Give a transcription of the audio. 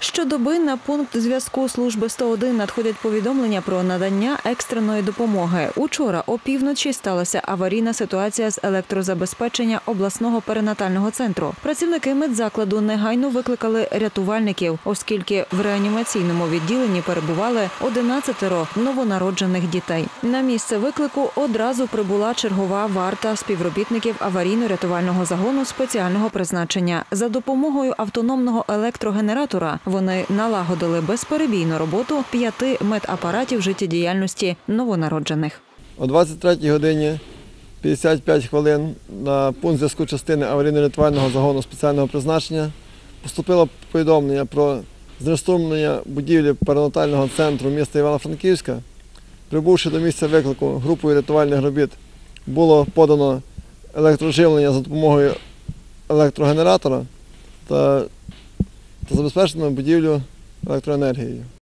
Щодоби на пункт зв'язку служби 101 надходять повідомлення про надання екстреної допомоги. Учора опівночі сталася аварійна ситуація з електрозабезпечення обласного перинатального центру. Працівники медзакладу негайно викликали рятувальників, оскільки в реанімаційному відділенні перебували 11 новонароджених дітей. На місце виклику одразу прибула чергова варта співробітників аварійно-рятувального загону спеціального призначення. За допомогою автономного електрогенератора вони налагодили безперебійну роботу 5 медапаратів життєдіяльності новонароджених. О 23 годині 55 хвилин на пункт зв'язку частини аварійно-рятувального загону спеціального призначення поступило повідомлення про знеструмлення будівлі перинатального центру міста Івано-Франківська. Прибувши до місця виклику групою рятувальних робіт, було подано електроживлення за допомогою електрогенератора та забезпечено будівлю електроенергією.